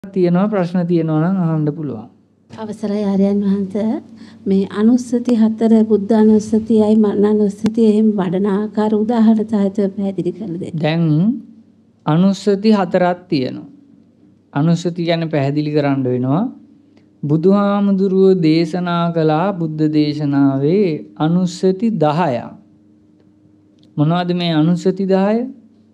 තියෙනවා ප්‍රශ්න තියෙනවා නම් අහන්න පුළුවන්. අවසරයි ආර්යයන් වහන්සේ මේ අනුස්සති 4 බුද්ධ අනුස්සතියයි මරණානුස්සතිය එහෙම වඩන ආකාර උදාහරණ සහිතව පැහැදිලි කරලා දෙන්න. දැන් අනුස්සති 4ක් තියෙනවා. අනුස්සති කියන්නේ පැහැදිලි කරන්න වෙනවා. බුදුහාමුදුරුවෝ දේශනා කළා බුද්ධ දේශනාවේ අනුස්සති 10ක්. මොනවද මේ අනුස්සති 10?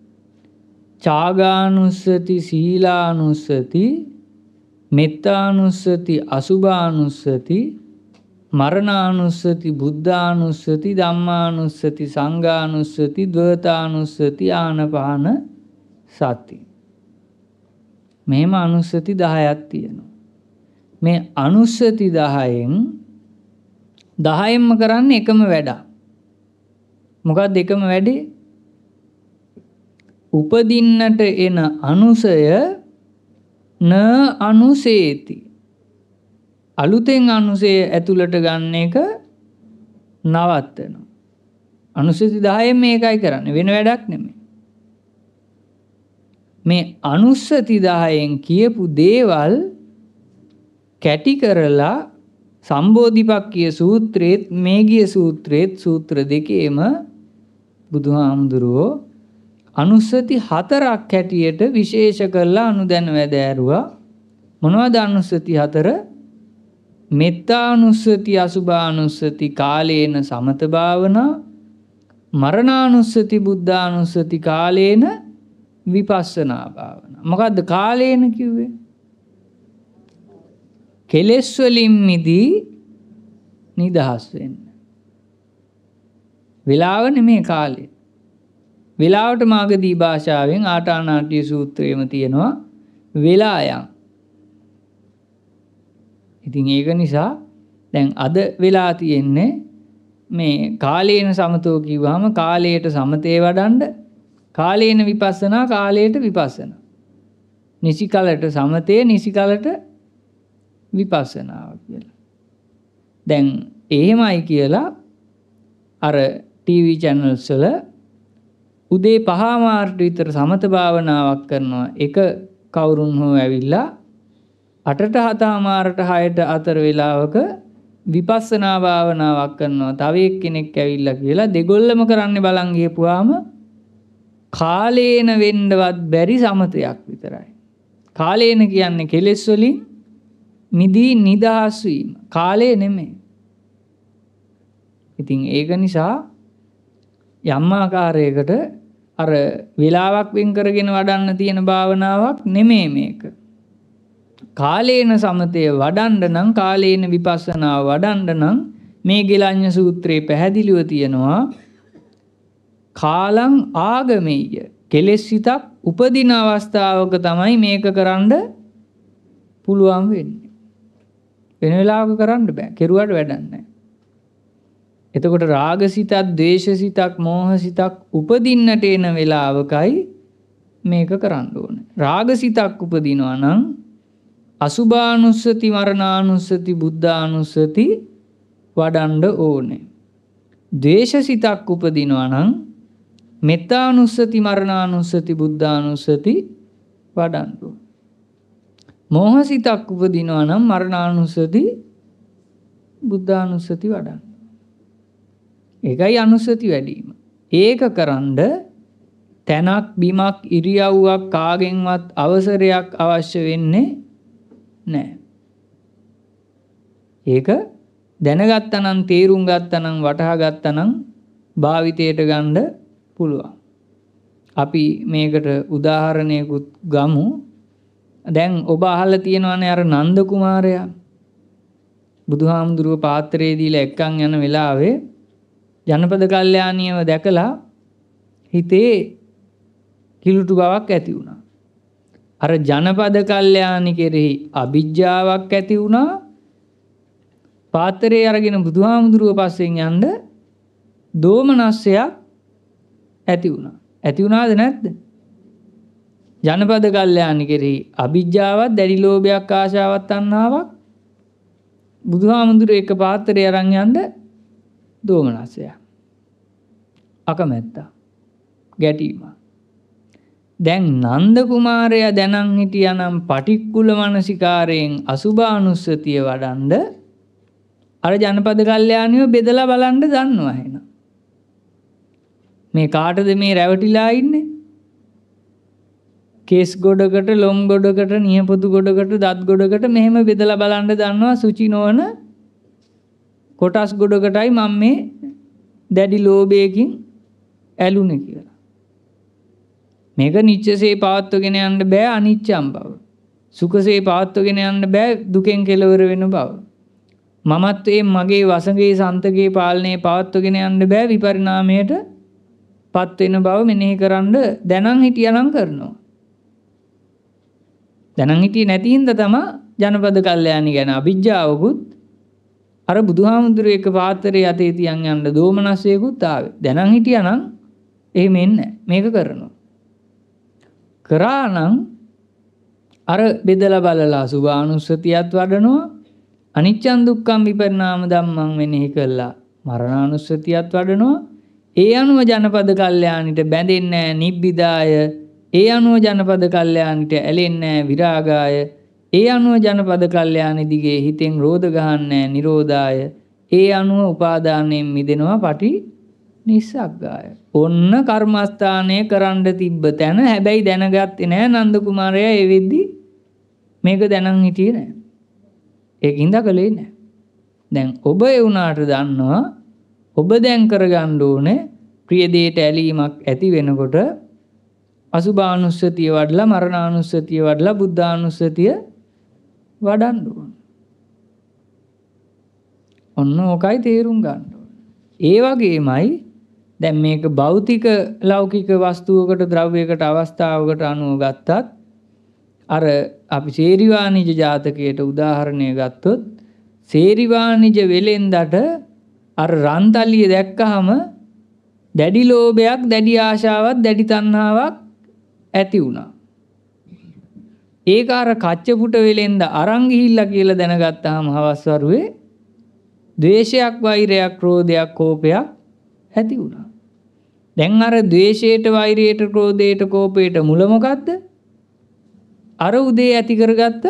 චාගානුස්සති, සීලානුස්සති, මෙත්තානුස්සති, අසුභානුස්සති, මරණානුස්සති, බුද්ධානුස්සති, ධම්මානුස්සති, සංඝානුස්සති, ද්වේතානුස්සති, ආනපාන සති. මෙහෙම අනුස්සති 10ක් තියෙනවා. මේ අනුස්සති 10න්ම කරන්නේ එකම වැඩක්. මොකක්ද එකම වැඩේ? උපදින්නට එන අනුසය න අනුසේති. අලුතෙන් අනුසය ඇතුළට ගන්න එක නවත්තනවා. අනුස්සති 10න් මේකයි කරන්නේ, වෙන වැඩක් නෙමෙයි. මේ අනුස්සති 10න් කියපු දේවල් කැටි කරලා සම්බෝධිපක්ඛිය සූත්‍රයේත් මේගිය සූත්‍රයේත් සූත්‍ර දෙකේම බුදුහාමුදුරුවෝ අනුස්සති 4ක් හැටියට විශේෂ කරලා අනුදැන වැදෑරුවා. මොනවද අනුස්සති 4? මෙත්තානුස්සති, අසුභානුස්සති, කාලේන සමත භාවනා, මරණානුස්සති, බුද්ධානුස්සති, කාලේන විපස්සනා භාවනා. මොකද්ද කාලේන කිව්වේ? කෙලෙස් වලින් මිදී නිදහස් වෙන්න. වෙලාව නෙමේ කාලේ. වෙලාවට මාගදී භාෂාවෙන් ආටානාටිය සූත්‍රයේම තියෙනවා වෙලායන්. ඉතින් ඒක නිසා දැන් අද වෙලා තියෙන්නේ මේ කාලේන සමතෝ කිව්වහම කාලයට සමතේ වඩන්න, කාලේන විපස්සනා කාලයට විපස්සනා. නිසි කලට සමතේ, නිසි කලට විපස්සනාව කියලා. දැන් එහෙමයි කියලා අර ටීවී channels වල උදේ 5 මාර්ට විතර සමත භාවනාවක් කරනවා. එක කවුරුන් හෝ ඇවිල්ලා 8ට 7 මාර්ට 6ට අතර වෙලාවක විපස්සනා භාවනාවක් කරනවා. තව එක්කෙනෙක් ඇවිල්ලා කියලා දෙගොල්ලම කරන්නේ බලන් ගියපුවාම කාලේන වෙන්නවත් බැරි සමතයක් විතරයි. කාලේන කියන්නේ කෙලෙස් වලින් මිදී නිදහස් වීම. කාලේ නෙමෙයි. ඉතින් ඒක නිසා යම් ආකාරයකට අර වෙලාවක් වෙන් කරගෙන වඩන්න තියෙන භාවනාවක් නෙමෙයි මේක. කාලේන සමතය වඩන්න නම්, කාලේන විපස්සනාව වඩන්න නම් මේ ගිලඤ්ඤ සූත්‍රයේ පැහැදිලිව තියෙනවා කාලං ආගමෙය්‍ය. කෙලෙස් සිතක් උපදින අවස්ථාවක තමයි මේක කරන්න පුළුවන් වෙන්නේ. වෙන වෙලාවක කරන්න බෑ. කෙරුවට වැඩක් නැහැ. එතකොට රාගසිතක්, ද්වේෂසිතක්, මෝහසිතක් උපදින්නට එන වෙලාවකයි මේක කරන්න ඕනේ. රාගසිතක් උපදිනවා නම් අසුභානුස්සති, මරණානුස්සති, බුද්ධානුස්සති වඩන්න ඕනේ. ද්වේෂසිතක් උපදිනවා නම් මෙත්තානුස්සති, මරණානුස්සති, බුද්ධානුස්සති වඩන්න ඕනේ. මෝහසිතක් උපදිනවා නම් මරණානුස්සති, බුද්ධානුස්සති වඩන්න. ඒකයි අනුස්සති වැඩිම. ඒක කරන්ඩ තැනක්, බිමක්, ඉරියව්වක්, කාගෙන්වත් අවසරයක් අවශ්‍ය වෙන්නේ නැහැ. ඒක දැනගත්තනම්, තේරුම් ගත්තනම්, වටහා ගත්තනම් භාවිතයට ගන්න පුළුවන්. අපි මේකට උදාහරණයකුත් ගමු. දැන් ඔබ අහලා තියෙනවනේ අර නන්ද කුමාරයා බුදුහාමුදුරුව පාත්‍රයේ දීලා එක්කන් යන වෙලාවේ ජනපද කල්යාණියව දැකලා හිතේ කිලුටු බවක් ඇති වුණා. අර ජනපද කල්යාණි කෙරෙහි අභිජ්ජාවක් ඇති වුණා. පාත්‍රයේ අරගෙන බුදුහාමුදුරුව පස්සෙන් යන්න දෝමනස්සයක් ඇති වුණා. ඇති වුණාද නැද්ද? ජනපද කල්යාණි කෙරෙහි අභිජ්ජාවක්, දැඩි ලෝභයක්, ආශාවක්, තණ්හාවක් බුදුහාමුදුරුව එක පාත්‍රයේ අරන් යන්න දෝමනස්සයක්. අකමැත්ත, ගැටීම. දැන් නන්ද කුමාරයා දැනන් හිටියානම් පටික්කුල මනසිකාරයෙන් අසුභානුස්සතිය වඩන්ඩ අර ජනපද කල්යාණියෝ බෙදලා බලන්න දන්නවා එහෙනම්. මේ කාටද මේ රැවටිලා ඉන්නේ? කේස් ගොඩකට, ලොම් ගොඩකට, නියපොතු ගොඩකට, දත් ගොඩකට මෙහෙම බෙදලා බලන්න දන්නවා සුචි නොවන කොටස් ගොඩකටයි මම මේ දැඩි ලෝභයකින් ඇලුනේ කියලා. මේක නිච්චසේ පවත්වගෙන යන්න බෑ අනිච්චම් බව. සුඛසේ පවත්වගෙන යන්න බෑ දුකෙන් කෙලවර වෙන බව. මමත්වයේ මගේ වසඟේ සන්තකේ පාලනයේ පවත්වගෙන යන්න බෑ විපරිණාමයට පත් වෙන බව මෙනෙහි කරන්න දැනන් හිටියනම් කරනවා. දැනන් හිටියේ නැති හින්දා තමයි ජනපද කල්යාණි ගැන අභිජ්ජාවකුත් අර බුදුහාමුදුරුවෝ එක පාත්‍රයේ යතේ තියන් යන්න දෝමනස්සයකුත් ආවේ. දැනන් හිටියානම් එහෙම එන්නේ මේක කරනවා. කරානම් අර බෙදලා බලලා සුභානුස්සතියත් වඩනවා. අනිච්චං දුක්ඛං විපරිණාම ධම්මං මෙනෙහි කළා මරණානුස්සතියත් වඩනවා. ඒ අනුව ජනපද කල්යාණිට බැඳෙන්නේ නැහැ නිබ්බිදාය. ඒ අනුව ජනපද කල්යාණිට ඇලෙන්නේ නැහැ විරාගාය. ඒ අනුව ජනපද කල්යාණි දිගේ හිතෙන් රෝධ ගහන්නේ නිරෝධාය. ඒ අනුව උපාදානයෙන් මිදෙනවා පටි නිස්සග්ගාය. ඔන්න කර්මස්ථානය කරන්න තිබ්බ තැන හැබැයි දැනගත්තේ නැහැ නන්ද කුමාරයා ඒ වෙද්දි මේක දැනන් හිටියේ නැහැ. ඒකින්ද කලේ නැහැ. දැන් ඔබ ඒ උනාට දන්නවා ඔබ දැන් කරගන්න ඕනේ ප්‍රිය දෙයට ඇලීමක් ඇති වෙනකොට අසුභානුස්සතිය වඩලා මරණානුස්සතිය වඩලා බුද්ධානුස්සතිය වඩන්න ඕන. ඔන්න ඕකයි තේරුම් ගන්න ඕන. ඒ වගේමයි දැන් මේක භෞතික ලෞකික වස්තුවකට ද්‍රව්‍යයකට අවස්ථාවකට අනුව ගත්තත් අර අපි සේරිවානිජ ජාතකයට උදාහරණය ගත්තොත් සේරිවානිජ වෙලෙන්දට අර රන්තලිය දැක්කහම දැඩි ලෝභයක් දැඩි ආශාවක් දැඩි තණ්හාවක් ඇති වුණා. ඒක අර කච්චපුට වෙලෙන්ද අරන් ගිහිල්ලා කියලා දැනගත්තාම හවස් වරුවේ ද්වේෂයක් වෛරයක් ක්‍රෝධයක් කෝපයක් ඇති වුණා. දැන් අර ද්වේෂයට වෛරයට ක්‍රෝධයට කෝපයට මුල මොකද්ද? අර උදේ ඇති කරගත්ත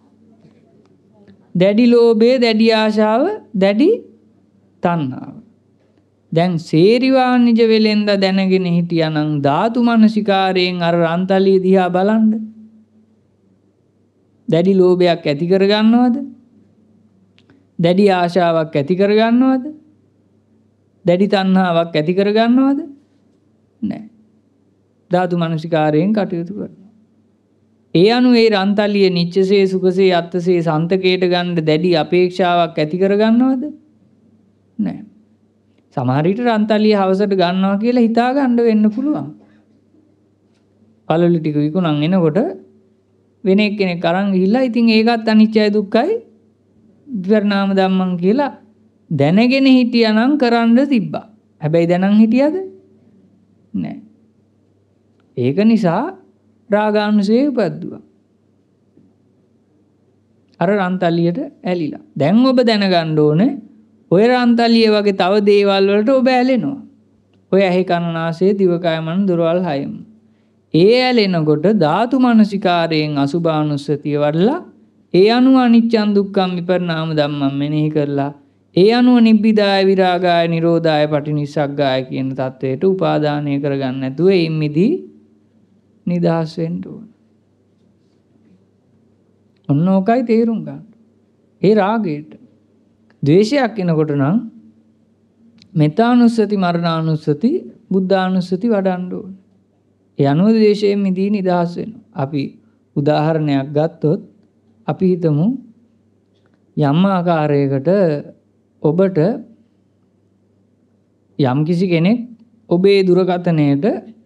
දැඩි ලෝභය දැඩි ආශාව දැඩි තණ්හාව. දැන් සේරිවානිජ වෙලෙන්ද දැනගෙන හිටියානම් ධාතු මනසිකාරයෙන් අර රන්තලිය දිහා බලන්න. දැඩි ලෝභයක් ඇති කරගන්නවද? දැඩි ආශාවක් ඇති කරගන්නවද? දැඩි තණ්හාවක් ඇති කරගන්නවද? නැහැ. ධාතු මනසිකාරයෙන් කටයුතු කරනවා. ඒ අනුව ඒ රන්තලිය නිච්චසේ සුඛසේ අත්තසේ සන්තකයට ගන්න දැඩි අපේක්ෂාවක් ඇති කරගන්නවද? නැහැ. සමහර විට රන්තලිය හවසට ගන්නවා කියලා හිතා ගන්න වෙන්න පුළුවන්. පළලු ටික විකුණන් එනකොට වෙන එක්කෙනෙක් අරන් ගිහිල්ලා ඉතින් ඒකත් අනිච්චයි දුක්ඛයි විපරිණාම ධම්මං කියලා දැනගෙන හිටියානම් කරන්න තිබ්බා. හැබැයි දැනන් හිටියද? නැහැ. ඒක නිසා රාගානුසය උපද්දුවා. අර රන්තලියට ඇලිලා. දැන් ඔබ දැනගන්න ඕනේ ඔය රන්තලිය වගේ තව දේවල් වලට ඔබ ඇලෙනවා. ඔය ඇහි කන නාසය දිවකය මන දොරවල් හයම. ඒ ඇලෙනකොට ධාතු මනසිකාරයෙන් අසුභානුස්සතිය වඩලා ඒ අනුව අනිච්චං දුක්ඛං විපරිණාම ධම්මං මෙනෙහි කරලා ඒ අනුව නිබ්බිදාය විරාගාය නිරෝධාය පටිනිස්සග්ගාය කියන தത്വයට උපාදානය කරගන්න නැතුව එයින් මිදී නිදහස් වෙන්න ඕන. ඔන්න ඕකයි තේරුම් ගන්න. ඒ රාගයට ද්වේෂයක් එනකොට නම් මෙත්තානුස්සති මරණානුස්සති බුද්ධානුස්සති වඩන්න ඕන. ඒ අනුව ද්වේෂයෙන් මිදී නිදහස් වෙනවා. අපි උදාහරණයක් ගත්තොත් අපි හිතමු යම් ආකාරයකට ඔබට යම් කිසි කෙනෙක් ඔබේ දුරකථනයට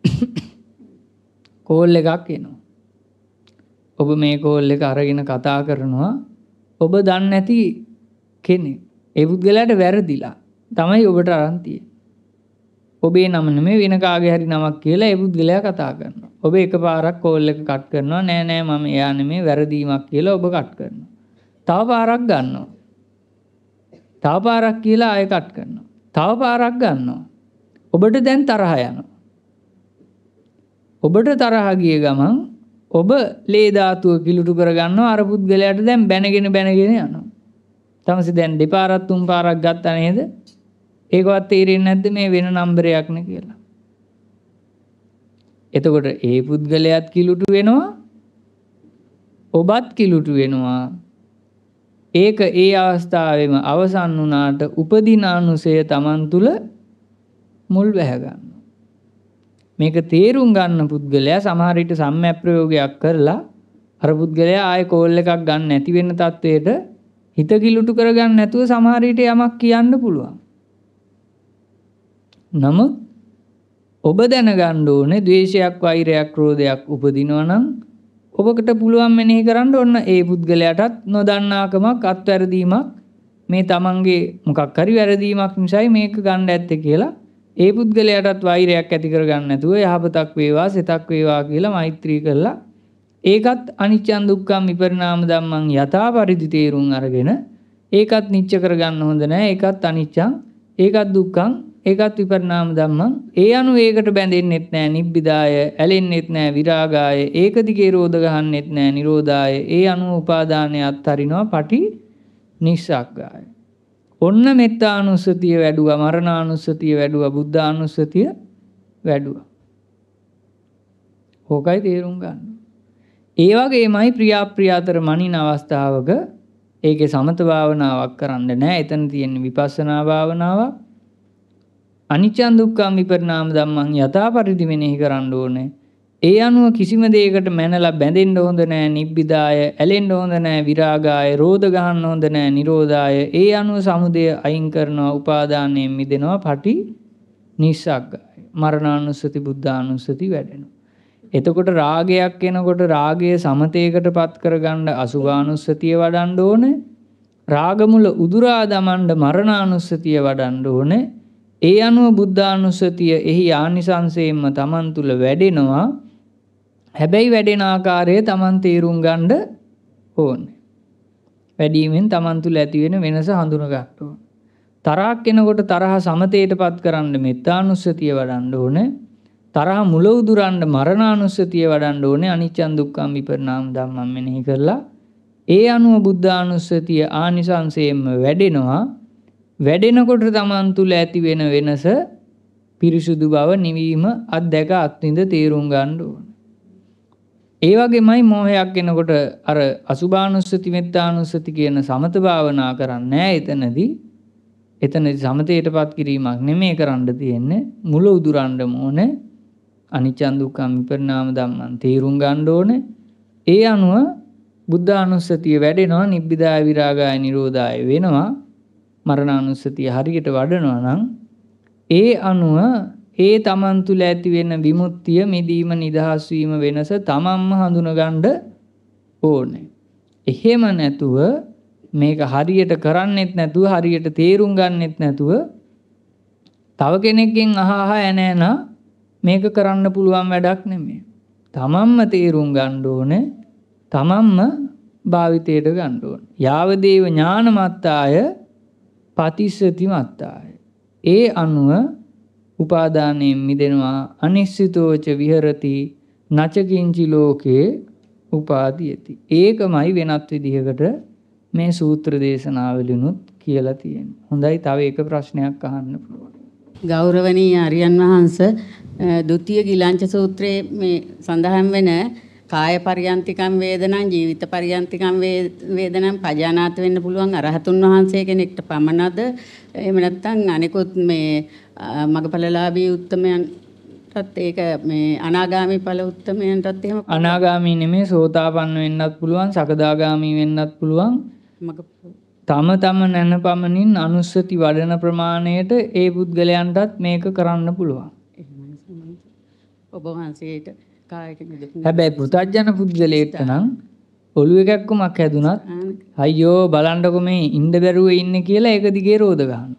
කෝල් එකක් එනවා. ඔබ මේ කෝල් එක අරගෙන කතා කරනවා. ඔබ දන්නේ නැති කෙනෙක්. ඒ පුද්ගලයාට වැරදිලා තමයි ඔබට අරන් තියෙන්නේ. ඔබේ නම නෙමෙයි වෙන කාගේ හරි නමක් කියලා ඒ පුද්ගලයා කතා කරනවා. ඔබ එකපාරක් කෝල් එක කට් කරනවා. නෑ නෑ මම එයා නෙමෙයි වැරදීමක් කියලා ඔබ කට් කරනවා. තව පාරක් ගන්නවා. තව පාරක් කියලා ආයෙ කට් කරනවා. තව පාරක් ගන්නවා. ඔබට දැන් තරහ යනවා. ඔබට තරහ ගිය ගමන් ඔබ ලේ ධාතුව කිලුටු කරගන්නවා අර පුද්ගලයාට දැන් බැනගෙන යනවා. තමසේ දැන් දෙපාරක් තුන් පාරක් ගත්තා නේද? ඒකවත් තේරෙන්නේ නැද්ද මේ වෙන නම්බරයක් නේ කියලා? එතකොට ඒ පුද්ගලයාත් කිලුටු වෙනවා ඔබත් කිලුටු වෙනවා. ඒක ඒ අවස්ථාවේම අවසන් වුණාට උපදින අනුසය Taman තුල මුල් වැහ ගන්නවා. මේක තේරුම් ගන්න පුද්ගලයා සමහර විට සම්‍යක් ප්‍රයෝගයක් කරලා අර පුද්ගලයා ආයේ කෝල් එකක් ගන්න නැති වෙන තත්වයට හිත කිලුටු කරගන්න නැතුව සමහර විට යමක් කියන්න පුළුවන්. නමුත් ඔබ දැනගන්න ඕනේ ද්වේෂයක් වෛරයක් ක්‍රෝධයක් උපදිනවා නම් ඔබකට පුළුවන් මෙනෙහි කරන්න ඕන ඒ පුද්ගලයාටත් නොදන්නාකමක් අත්වැරදීමක් මේ තමන්ගේ මොකක් හරි වැරදීමක් නිසායි මේක ගන්න ඇත්තේ කියලා ඒ පුද්ගලයාටත් වෛරයක් ඇති කරගන්න නැතුව යහපතක් වේවා සිතක් වේවා කියලා මෛත්‍රී කරලා ඒකත් අනිච්චං දුක්ඛං විපරිණාම ධම්මං යථා පරිදි තේරුම් අරගෙන ඒකත් නිච්ච කරගන්න හොඳ නැහැ ඒකත් අනිච්චං ඒකත් දුක්ඛං ඒකත් විපරිණාම ධම්මං ඒ අනු ඒකට බැඳෙන්නෙත් නැහැ නිබ්බිදාය ඇලෙන්නෙත් නැහැ විරාගාය ඒක දිගේ රෝධ ගහන්නෙත් නැහැ නිරෝධාය ඒ අනු උපාදානය අත්හරිනවා පටි නිස්සග්ගාය ඔන්න මෙත්තානුස්සතිය වැඩුවා මරණානුස්සතිය වැඩුවා බුද්ධානුස්සතිය වැඩුවා ඕකයි තේරුම් ගන්න ඒ වගේමයි ප්‍රියාප්‍රිය අතර මනින අවස්ථාවක ඒකේ සමත භාවනාවක් කරන්න නැහැ එතන තියෙන විපස්සනා භාවනාවක් අනිච්චං දුක්ඛං විපරිණාම ධම්මං යථා පරිදි මෙනෙහි කරන්න ඕනේ. ඒ අනුව කිසිම දෙයකට මැනලා බැඳෙන්න හොඳ නැහැ. නිබ්බිදාය ඇලෙන්න හොඳ නැහැ. විරාගාය රෝධ ගහන්න හොඳ නැහැ. නිරෝධාය ඒ අනුව සමුදය අයින් කරනවා. උපාදානයෙන් මිදෙනවා. පටි නිස්සග්ගාය. මරණානුස්සති බුද්ධානුස්සති වැඩෙනවා. එතකොට රාගයක් එනකොට රාගය සමතේකටපත් කරගන්න අසුභානුස්සතිය වඩන්න ඕනේ. රාගමුල උදුරා දමන්න මරණානුස්සතිය වඩන්න ඕනේ. ඒ අනුව බුද්ධානුස්සතිය එහි ආනිසංසයෙන්ම Taman තුල වැඩෙනවා. හැබැයි වැඩෙන ආකාරය Taman තේරුම් ගන්න ඕනේ. වැඩිමෙන් Taman තුල ඇති වෙන වෙනස හඳුන ගන්න ඕනේ. තරහක් එනකොට තරහ සමතේටපත් කරන්න මෙත්තානුස්සතිය වඩන්න ඕනේ. තරහ මුල උදුරන්න මරණානුස්සතිය වඩන්න ඕනේ. අනිච්චං දුක්ඛං විපරිණාම ධම්මං මෙනෙහි කරලා ඒ අනුව බුද්ධානුස්සතිය ආනිසංසයෙන්ම වැඩෙනවා. වැඩෙනකොට Taman තුල ඇති වෙන වෙනස පිරිසුදු බව නිවීම අත්දැක අත්විඳ තේරුම් ගන්න ඕන. ඒ වගේමයි මෝහයක් එනකොට අර අසුභානුස්සති මෙත්තානුස්සති කියන සමත භාවනා කරන්නේ එතනදී සමතේටපත් කිරීමක් නෙමෙයි කරන්න තියෙන්නේ මුල උදුරන්න ඕනේ. අනිච්චං දුක්ඛං විපරිණාම ධම්මං තේරුම් ගන්න ඕනේ. ඒ අනුව බුද්ධානුස්සතිය වැඩෙනවා නිබ්බිදාය විරාගාය නිරෝධාය වෙනවා. මරණානුස්සතිය හරියට වඩනවා නම් ඒ අනුව ඒ Taman තුල ඇති වෙන විමුක්තිය මිදීම නිදහස් වීම වෙනස තමන්ම හඳුන ගන්න ඕනේ. එහෙම නැතුව මේක හරියට කරන්නෙත් නැතුව හරියට තේරුම් ගන්නෙත් නැතුව තව කෙනෙක්ගෙන් අහහ ඇනෑනා මේක කරන්න පුළුවන් වැඩක් නෙමෙයි. තමන්ම තේරුම් ගන්න ඕනේ. තමන්ම භාවිතයට ගන්න ඕනේ. යාවදේව ඥානමත්තාය පතිස්සති මත්තාය. ඒ අනුව උපාදානයෙන් මිදෙනවා අනිශ්චිතෝච විහෙරති නචකින්චි ලෝකේ උපාදීයති. ඒකමයි වෙනත් විදිහකට මේ සූත්‍ර දේශනාවලිනුත් කියලා තියෙන්නේ. හොඳයි තව එක ප්‍රශ්නයක් අහන්න පුළුවන්. ගෞරවනීය ආර්යයන් වහන්සේ ද්විතීය ගිලංච සූත්‍රයේ මේ සඳහන් වෙන කාය පරියන්තිකම් වේදනං ජීවිත පරියන්තිකම් වේදනං පජානාත වෙන්න පුළුවන් අරහතුන් වහන්සේ කෙනෙක්ට පමණද එහෙම නැත්නම් අනිකුත් මේ මගපලලාභී උත්තමයන්ටත් ඒක මේ අනාගාමී ඵල උත්තමයන්ටත් එහෙම අනාගාමී නෙමෙයි සෝතාපන්න වෙන්නත් පුළුවන් සකදාගාමී වෙන්නත් පුළුවන් තම නැන පමණින් අනුස්සති වඩන ප්‍රමාණයට ඒ පුද්ගලයන්ටත් මේක කරන්න පුළුවන්. ඔබ වහන්සේට හැබැයි පුතඥ පුද්ගලයෙක්ට නම් ඔළුව එකක්කමක් හැදුනත් අයියෝ බලන්නකො මේ ඉන්න බැරුව ඉන්නේ කියලා ඒක දිගේ රෝධ ගන්නවා.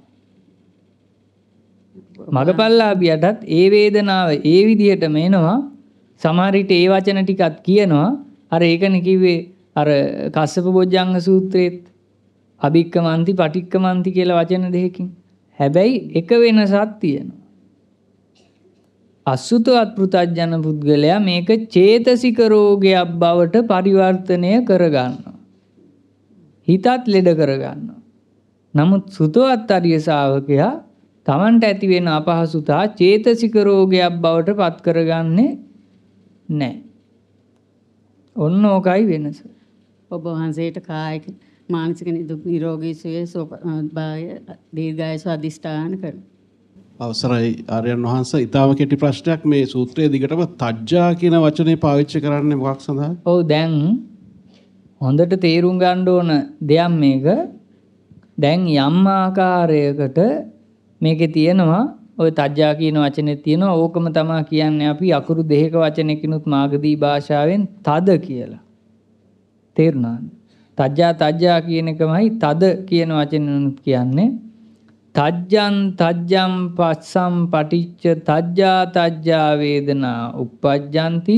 මගපල්ලාභියටත් ඒ වේදනාව ඒ විදිහටම එනවා. සමහර විට ඒ වචන ටිකත් කියනවා. අර ඒකනේ කිව්වේ අර කස්සප බොජ්ජංග සූත්‍රයේත් අභික්කමන්ති පටික්කමන්ති කියලා වචන දෙකකින්. හැබැයි එක වෙනසක් තියෙනවා. අසුතවත් පෘථග්ජන පුද්ගලයා මේක චේතසික රෝගයක් බවට පරිවර්තනය කරගන්නවා. හිතත් ලෙඩ කරගන්නවා. නමුත් සුතවත් ආර්ය ශ්‍රාවකයා තමන්ට ඇති වෙන අපහසුතා චේතසික රෝගයක් බවට පත් කරගන්නේ නැහැ. ඔන්න ඕකයි වෙනස. ඔබ වහන්සේට කායික මානසික නිරෝගී සුවය දීර්ඝායුෂ අධිෂ්ඨාන කරනවා. අවසරයි ආර්යයන් වහන්සේ ඊටාම කෙටි ප්‍රශ්නයක් මේ සූත්‍රයේ දිගටම තජ්ජා කියන වචනේ පාවිච්චි කරන්නේ මොකක් සඳහාද? ඔව් දැන් හොඳට තේරුම් ගන්න ඕන දෙයක් මේක. දැන් යම් ආකාරයකට මේකේ තියෙනවා ඔය තජ්ජා කියන වචනේ තියෙනවා. ඕකම තමයි කියන්නේ අපි අකුරු දෙකක වචනයකිනුත් මාගදී භාෂාවෙන් තද කියලා. තේරුණාද? තජ්ජා කියන එකමයි තද කියන වචනෙනුත් කියන්නේ. තජ්ජං තජ්ජම් පස්සම් පටිච්ච තජ්ජා වේදනා uppajjanti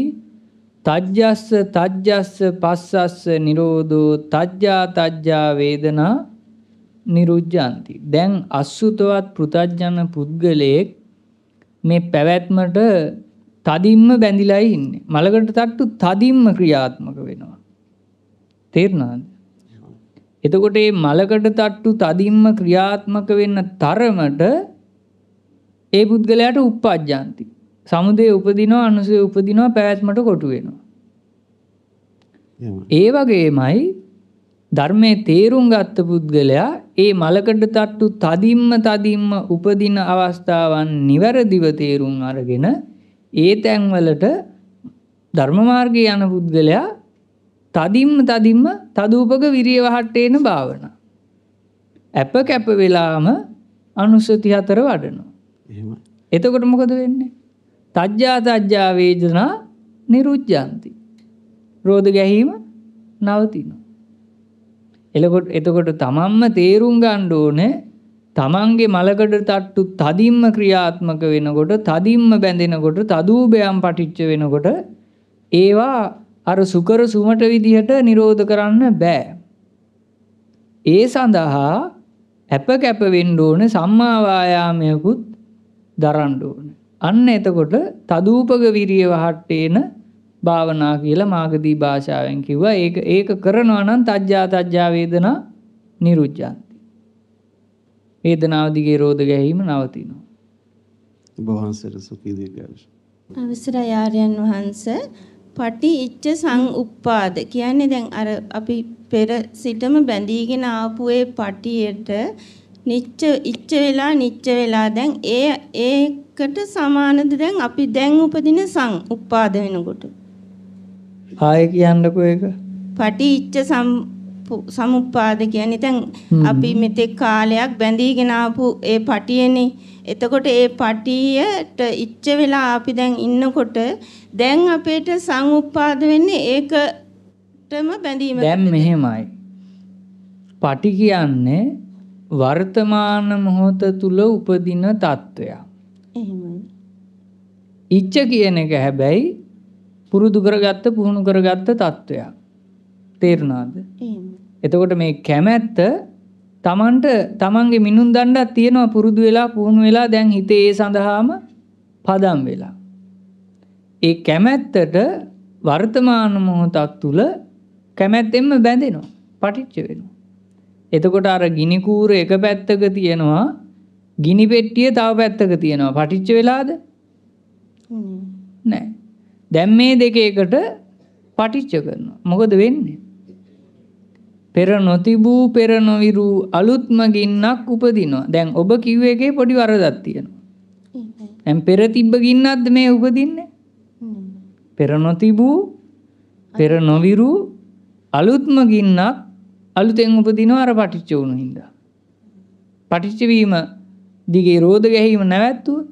තජ්ජස්ස පස්සස්ස නිරෝධෝ තජ්ජා වේදනා නිරුද්ධಂತಿ. දැන් අසුතවත් පෘථග්ජන පුද්ගලයෙක් මේ පැවැත්මට තදින්ම බැඳිලායි ඉන්නේ. මලකට තට්ටු තදින්ම ක්‍රියාත්මක වෙනවා. තේරුණාද? එතකොට මේ මලකට තට්ටු තදින්ම ක්‍රියාත්මක වෙන්න තරමට ඒ පුද්ගලයාට uppajjanti. සමුදේ උපදිනවා, අනුසය උපදිනවා, පැවැත්මට කොටු වෙනවා. ඒ වගේමයි ධර්මයේ තේරුම් ගත්ත පුද්ගලයා ඒ මලකට තට්ටු තදින්ම උපදින අවස්ථාවන් නිවැරදිව තේරුම් අරගෙන ඒ තැන්වලට ධර්ම මාර්ගයේ යන පුද්ගලයා තදින්ම තදූපක විරිය වහට්ටේන භාවනා. අප කැප වෙලාම අනුසති 4 වඩනවා. එහෙමයි. එතකොට මොකද වෙන්නේ? තජ්ජා වේදනා නිරුද්ධಂತಿ. රෝධ ගැහිම නවතිනවා. එතකොට තමන්ම තේරුම් ගන්න ඕනේ තමන්ගේ මලකඩ තට්ටු තදින්ම ක්‍රියාත්මක වෙනකොට, තදින්ම බැඳෙනකොට, තදූපයන් පටිච්ච වෙනකොට ඒවා අර සුකර සුමට විදිහට නිරෝධ කරන්න බෑ. ඒ සඳහා අප කැප වෙන්න ඕනේ, සම්මා වායාමයකුත් දරන්න ඕනේ. අන්න එතකොට තදූපක විරිය වහට්ටේන භාවනා කියලා මාගදී භාෂාවෙන් කිව්වා. ඒක කරනවා නම් තජ්ජා වේදනා නිරුද්ධಂತಿ. වේදනාව දිගේ රෝධ ගැහිම නවතිනවා. ඔබ වහන්සේට සුඛී දීර්ඝායුෂ. අවසරයි ආර්යයන් වහන්සේ. පටි ඉච්ඡ සංඋප්පාද කියන්නේ දැන් අර අපි පෙර සිටම බැඳීගෙන ආපු ඒ පටියට නිච්ච වෙලා දැන් ඒකට සමානද දැන් අපි දැන් උපදින සංඋප්පාද වෙනකොට? ආයේ කියන්නකෝ ඒක. පටි ඉච්ඡ සමුප්පාද කියන්නේ දැන් අපි මෙතෙක් කාලයක් බැඳීගෙන ආපු ඒ පටියනේ. එතකොට ඒ පටියට ඉච්ඡ වෙලා අපි දැන් ඉන්නකොට දැන් අපේට සංඋප්පාද වෙන්නේ ඒකටම බැඳීම. දැන් මෙහෙමයි. පටි කියන්නේ වර්තමාන මොහොත තුල උපදින తত্ত্বය. එහෙමයි. ඉච්ඡ කියන එක හැබැයි පුරුදු කරගත්ත පුහුණු කරගත්ත తত্ত্বයක්. තේරුණාද? එහෙමයි. එතකොට මේ කැමැත්ත තමන්ගේ මිනුම් දණ්ඩක් තියෙනවා, පුරුදු වෙලා පුහුණු වෙලා දැන් හිතේ ඒ සඳහාම පදම් වෙලා. ඒ කැමැත්තට වර්තමාන මොහොතක් තුල කැමැත්තෙන්ම බැඳෙනවා, පටිච්ච වෙනවා. එතකොට අර ගිනි කූර එක පැත්තක තියෙනවා, ගිනි පෙට්ටිය තව පැත්තක තියෙනවා. පටිච්ච වෙලාද? නැහැ. දැන් මේ දෙක එකට පටිච්ච කරනවා. මොකද වෙන්නේ? පෙර නොතිබූ පෙර නොවිරු අලුත්ම ගින්නක් උපදිනවා. දැන් ඔබ කිව්ව එකේ පොඩි වරදක් තියෙනවා. දැන් පෙර තිබ්බ ගින්නක්ද මේ උපදින්නේ? පෙර නොතිබූ පෙර නොවිරු අලුත්ම ගින්නක් අලුතෙන් උපදිනවා අර පටිච්ච වුණු හින්දා. පටිච්ච වීම දිගේ රෝධ ගැහිම නැවැත්තුවොත්,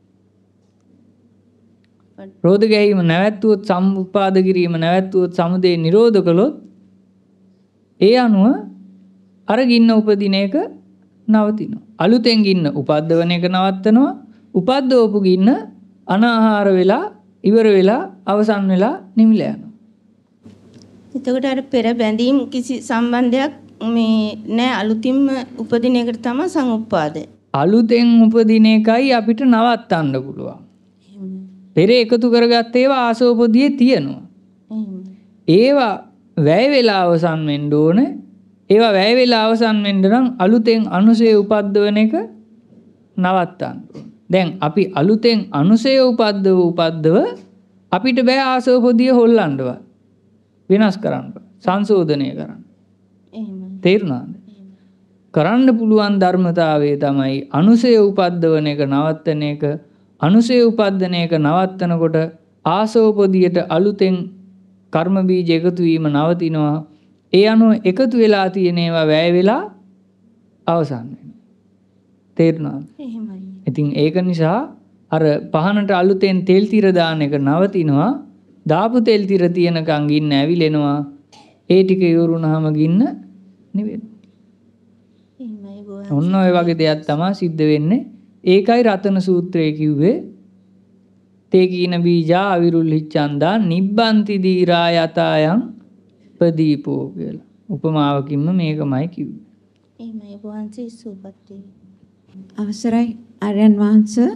රෝධ ගැහිම නැවැත්තුවොත්, සම්උපාද කිරීම නැවැත්තුවොත්, සමුදේ නිරෝධ කළොත් ඒ අනුව අර ගින්න උපදින එක නවතිනවා. අලුතෙන් ගින්න උපද්දවන එක නවත්තනවා. උපද්දවපු ගින්න අනාහාර වෙලා ඉවර වෙලා අවසන් වෙලා නිමිලා යනවා. එතකොට අර පෙර බැඳීම් කිසි සම්බන්ධයක් මේ නෑ, අලුතින්ම උපදින එකට තමයි සංඋප්පාදය. අලුතෙන් උපදින එකයි අපිට නවත්තන්න පුළුවන්. පෙර එකතු කරගත්ත ඒවා ආසෝපොදියේ තියෙනවා. ඒවා වැය වෙලා අවසන් වෙන්න ඕන. ඒවා වැය වෙලා අවසන් වෙන්න නම් අලුතෙන් අනුසය උපද්දවන එක නවත්තන්න ඕන. දැන් අපි අලුතෙන් අනුසය උපද්දව අපිට බෑ ආසෝපොදිය හොල්ලන්නවත්. වෙනස් කරන්න. සංශෝධනය කරන්න. තේරුණාද? කරන්න පුළුවන් ධර්මතාවය තමයි අනුසය උපද්දවන එක නවත්තන එක. අනුසය උපද්දන එක නවත්තනකොට ආසෝපොදියට අලුතෙන් කර්ම බීජ එකතු වීම නවතිනවා. ඒ අනුව එකතු වෙලා තියෙන ඒවා වැය වෙලා අවසන් වෙනවා. තේරුණාද? එහෙමයි. ඉතින් ඒක නිසා අර පහනට අලුතෙන් තෙල් තිර දාන එක නවතිනවා. දාපු තෙල් තිර තියෙනකන් ගින්න ඇවිලෙනවා. ඒ ටික ඉවරුනහම ගින්න නිවෙනවා. එහෙමයි බෝ. ඔන්න ඔය වගේ දෙයක් තමයි සිද්ධ වෙන්නේ. ඒකයි රතන සූත්‍රයේ කිව්වේ තේ කීන බීජා අවිරුල් හිච්ඡන්දා නිබ්බන්ති දීරා යතායන් ප්‍රදීපෝ කියලා. උපමාවකින්ම මේකමයි කිව්වේ. එහෙමයි වහන්සේ සුවපත් වේ. අවසරයි ආර්යයන් වහන්සේ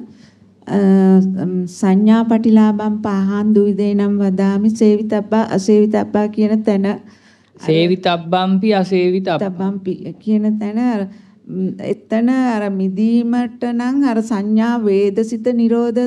සංඥා පටිලාභම් පහන් දුවිදේනම් වදාමි සේවිතබ්බා අසේවිතබ්බා කියන තැන සේවිතබ්බම්පි අසේවිතබ්බම්පි කියන තැන එතන අර මිදීමට නම් අර සංඥා වේදසිත නිරෝධ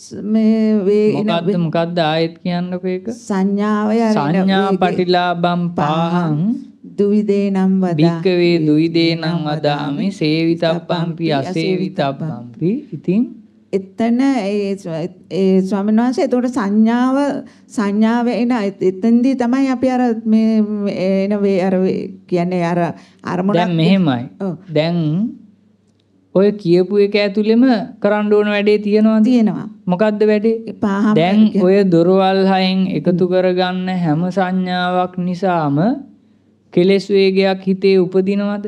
මේ මොකද්ද ආයෙත් කියන්නකෝ ඒක සංඥා පටිලාභම් පහන් දුවිදේනම් වදාමි භික්කවේ දුවිදේනම් වදාමි සේවිතබ්බම්පි අසේවිතබ්බම්පි. ඉතින් එතන ඒ ස්වාමීන් වහන්සේ එතකොට සංඥාව එන එතෙන්දී තමයි අපි අර මේ එන අර කියන්නේ අර අරමුණක් දැන් මෙහෙමයි. දැන් ඔය කියපු එක ඇතුළෙම කරන්න ඕන වැඩේ තියෙනවා. මොකද්ද වැඩේ? දැන් ඔය දොරවල් හයෙන් එකතු කරගන්න හැම සංඥාවක් නිසාම කෙලෙස් වේගයක් හිතේ උපදිනවද?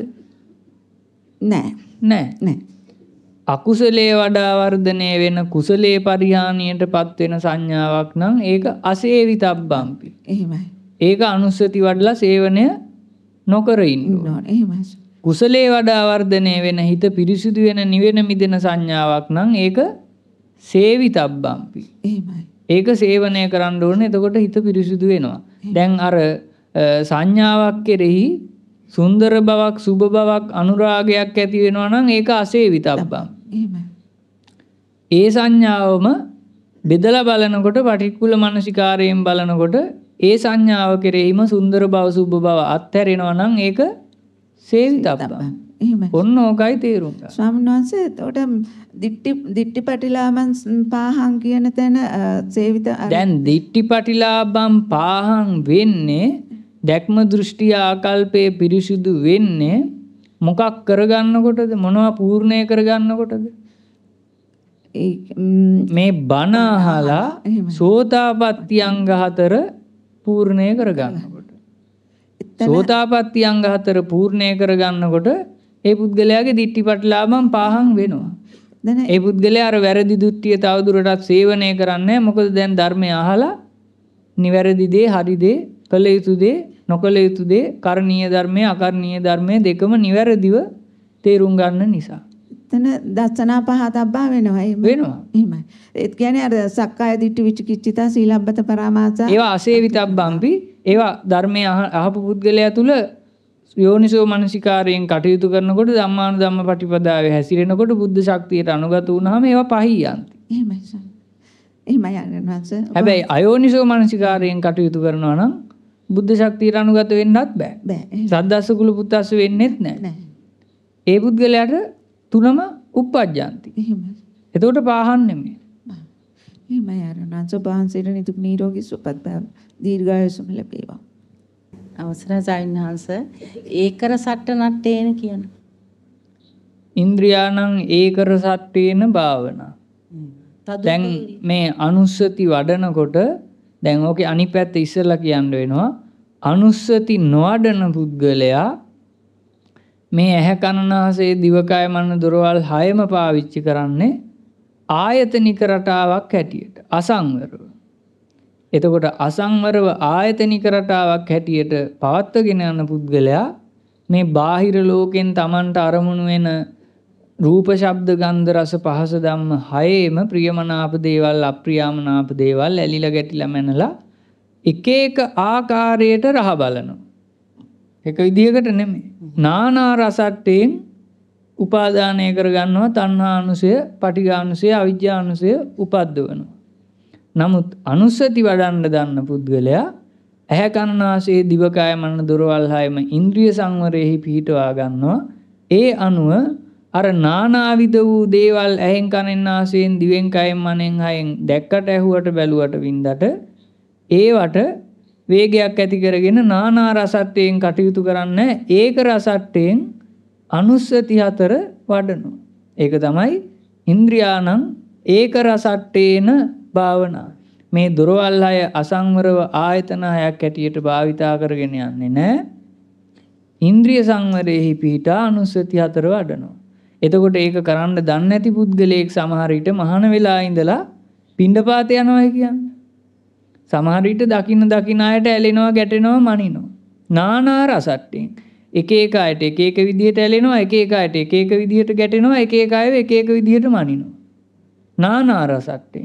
නෑ. අකුසලයේ වඩා වර්ධනය වෙන කුසලයේ පරිහානියටපත් වෙන සංඥාවක් නම් ඒක අසේවිතබ්බම්පි. එහෙමයි. ඒක අනුස්සති වඩලා සේවනය නොකර ඉන්න ඕන. එහෙමයි. කුසලයේ වඩා වර්ධනය වෙන හිත පිරිසිදු වෙන නිවෙන මිදෙන සංඥාවක් නම් ඒක සේවිතබ්බම්පි. එහෙමයි. ඒක සේවනය කරන්න ඕනේ. එතකොට හිත පිරිසිදු වෙනවා. දැන් අර සංඥාවක් කෙරෙහි සුන්දර බවක් සුබ බවක් අනුරාගයක් ඇති වෙනවා නම් ඒක අසේවිතබ්බම්. එහෙමයි. ඒ සංඥාවම බෙදලා බලනකොට පටික්කුල මනසිකාරයෙන් බලනකොට ඒ සංඥාව කෙරෙහිම සුන්දර බව සුබ බව අත්හැරෙනවා නම් ඒක සේවිතබ්බම්. එහෙමයි. ඔන්න ඕකයි තේරුම් ගන්න. ස්වාමීන් වහන්සේ එතකොට දිට්ඨිපටිලාභම් පාහං කියන තැන සේවිත දැන් දිට්ඨිපටිලාභම් පාහං වෙන්නේ දැක්ම දෘෂ්ටි ආකල්පයේ පිරිසිදු වෙන්නේ මොකක් කරගන්නකොටද? මොනවා පූර්ණය කරගන්නකොටද? මේ බණ අහලා සෝතාපට්ටි අංග 4 පූර්ණය කරගන්නකොට. සෝතාපට්ටි අංග 4 පූර්ණය කරගන්නකොට ඒ පුද්ගලයාගේ දිට්ඨිපටිලාභම් පාහං වෙනවා. ඒ පුද්ගලයා අර වැරදි දෘෂ්ටිය තවදුරටත් සේවනය කරන්නේ. මොකද දැන් ධර්මය අහලා නිවැරදි දේ හරි දේ කළ යුතු දේ නොකළ යුතු දේ කරණීය ධර්මයේ අකරණීය ධර්මයේ දෙකම නිවැරදිව තේරුම් ගන්න නිසා. එතන දසනා පහතබ්බා වෙනවා. එහෙමයි. ඒ කියන්නේ අර සක්කාය දිට්ඨි විචිකිච්ඡිතා සීලබ්බත පරාමාස ඒවා අසේවිතබ්බම්පි. ඒවා ධර්මයේ අහපු පුද්ගලයා තුල යෝනිසෝ මනසිකාරයෙන් කටයුතු කරනකොට ධම්මානුධම්ම පටිපදාවේ හැසිරෙනකොට බුද්ධ ශක්තියට අනුගත වුණාම ඒවා පහියන්ති. එහෙමයි. එහෙමයි ආනන්දස. හැබැයි අයෝනිසෝ මනසිකාරයෙන් කටයුතු කරනවා නම් බුද්ධ ශක්තියට අනුගත වෙන්නත් බෑ. සද්දස්ස කුල පුත්තස්ස වෙන්නෙත් නෑ. ඒ පුද්ගලයාට තුනම උප්පජ්ජන්ති. එහෙමයි. එතකොට පාහන් නෙමෙයි. එහෙමයි ආනන්දස වහන්සේට නිදුක් නිරෝගී සුවපත් බව දීර්ඝායුෂම ලැබේවා. අවසරයි සයින්හංශ ඒකර සට්ට නට්ටේන කියන ඉන්ද්‍රියාණං ඒකර සට්ටේන භාවනා. දැන් මේ අනුස්සති වඩනකොට දැන් ඕකේ අනිත් පැත්ත ඉස්සෙල්ලා කියන්න වෙනවා. අනුස්සති නොවඩන පුද්ගලයා මේ ඇහැ කන නාසය දිවකය මන දොරවල් 6ම පාවිච්චි කරන්නේ ආයතනික රටාවක් හැටියට අසංවරව. එතකොට අසංවරව ආයතනික රටාවක් හැටියට පවත්වගෙන යන පුද්ගලයා මේ බාහිර ලෝකෙන් Tamanට අරමුණු වෙන රූප ශබ්ද ගන්ධ රස පහස ධම්ම හයේම ප්‍රියමනාප දේවල් අප්‍රියමනාප දේවල් ඇලිලා ගැටිලා මැනලා එක එක ආකාරයට රහ බලනවා. එක විදියකට නෙමෙයි. නානා රසට්ටෙන් උපාදානය කරගන්නවා තණ්හානුසය, පටිඝානුසය, අවිජ්ජානුසය උපද්දවනවා. නමුත් අනුස්සති වඩන්න දන්න පුද්ගලයා ඇහැ කන නාසය දිවකය මන දොරවල් හයම ඉන්ද්‍රිය සංවරයෙහි පිහිටවා ගන්නවා. ඒ අනුව අර නානාවිද වූ දේවල් ඇහෙන් කනෙන් නාසයෙන් දිවෙන් කයෙන් මනෙන් හයෙන් දැක්කට ඇහුවට බැලුවට වින්දට ඒවට වේගයක් ඇති කරගෙන නානා රසට්ටයෙන් කටයුතු කරන්න ඒක රසට්ටයෙන් අනුස්සති 4 වඩනවා. ඒක තමයි ඉන්ද්‍රියානං ඒක රසට්ටේන භාවනා. මේ දොරවල් හය අසංවරව ආයතන හයක් ඇටියට භාවිතා කරගෙන යන්නේ නැහැ. ඉන්ද්‍රිය සංවරයෙහි පිහිටා අනුස්සති 4 වඩනවා. එතකොට ඒක කරන්න දන්නේ නැති පුද්ගලයෙක් සමහර විට මහාන වෙලා ඉඳලා පිණ්ඩපාත යනවා කියන්නේ. සමහර විට දකින්න අයට ඇලෙනවා ගැටෙනවා මනිනවා. නානා රසට්ටෙන් එක එක අයට එක එක විදිහට ඇලෙනවා, එක එක අයට එක එක විදිහට ගැටෙනවා, එක එක අයව එක එක විදිහට මනිනවා. නානා රසට්ටෙන්.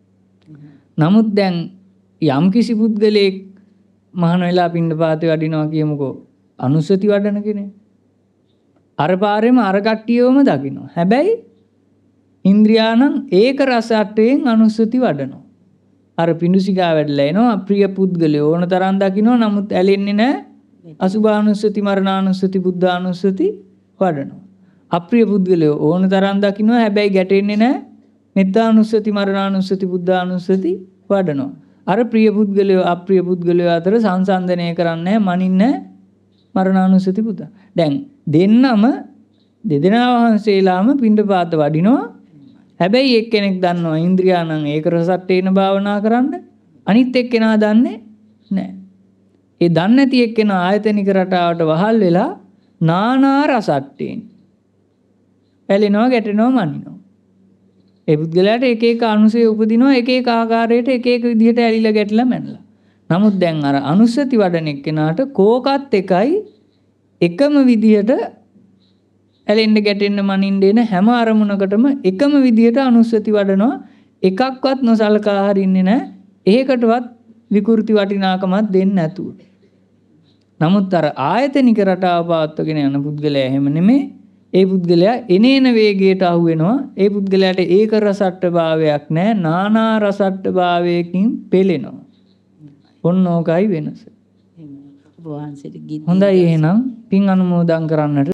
නමුත් දැන් යම් කිසි පුද්ගලයෙක් මහාන වෙලා පිණ්ඩපාතේ වඩිනවා කියමුකෝ, අනුස්සති වඩන කෙනෙක්. අර පාරෙම අර කට්ටියවම දකිනවා. හැබැයි ඉන්ද්‍රියානම් ඒක රසට්ටයෙන් අනුස්සති වඩනවා. අර පිඬුසිඟා වැඩලා එනවා අප්‍රිය පුද්ගලයෝ ඕන තරම් දකිනවා. නමුත් ඇලෙන්නේ නැහැ. අසුභානුස්සති, මරණානුස්සති, බුද්ධානුස්සති වඩනවා. අප්‍රිය පුද්ගලයෝ ඕන තරම් දකිනවා. හැබැයි ගැටෙන්නේ නැහැ. මෙත්තානුස්සති, මරණානුස්සති, බුද්ධානුස්සති වඩනවා. අර ප්‍රිය පුද්ගලයෝ අප්‍රිය පුද්ගලයෝ අතර සංසන්දනය කරන්නේ මනින්නේ මරණානුස්සති බුද්ධ. දැන් දෙන්නම දෙදෙනා වහන්සේලාම පිණ්ඩපාත වඩිනවා. හැබැයි එක්කෙනෙක් දන්නවා ඉන්ද්‍රියානම් ඒක රසට්ටේන භාවනා කරන්න. අනිත් එක්කෙනා දන්නේ නැහැ. ඒ දන්නේ නැති එක්කෙනා ආයතනික රටාවට වහල් වෙලා නානා රසට්ටේන ඇලෙනවා ගැටෙනවා මනිනවා. ඒ පුද්ගලයාට එක එක අනුසය උපදිනවා, එක එක ආකාරයට එක එක විදිහට ඇලිලා ගැටිලා මැනලා. නමුත් දැන් අර අනුස්සති වඩන එක්කෙනාට කෝකත් එකයි එකම විදිහට ඇලෙන්න ගැටෙන්න මනින්න එන හැම අරමුණකටම එකම විදිහට අනුස්සති වඩනවා. එකක්වත් නොසලකා හරින්නේ නැහැ. ඒකටවත් විකෘති වටිනාකමක් දෙන්නේ නැතුව. නමුත් අර ආයතනික රටාව පවත්වගෙන යන පුද්ගලයා එහෙම නෙමෙයි. ඒ පුද්ගලයා එනේන වේගයට අහු වෙනවා. ඒ පුද්ගලයාට ඒක රසට්ට භාවයක් නැහැ. නානා රසට්ට භාවයකින් පෙළෙනවා. ඔන්න ඕකයි වෙනස. හොඳයි එහෙනම් පින් අනුමෝදන් කරන්නට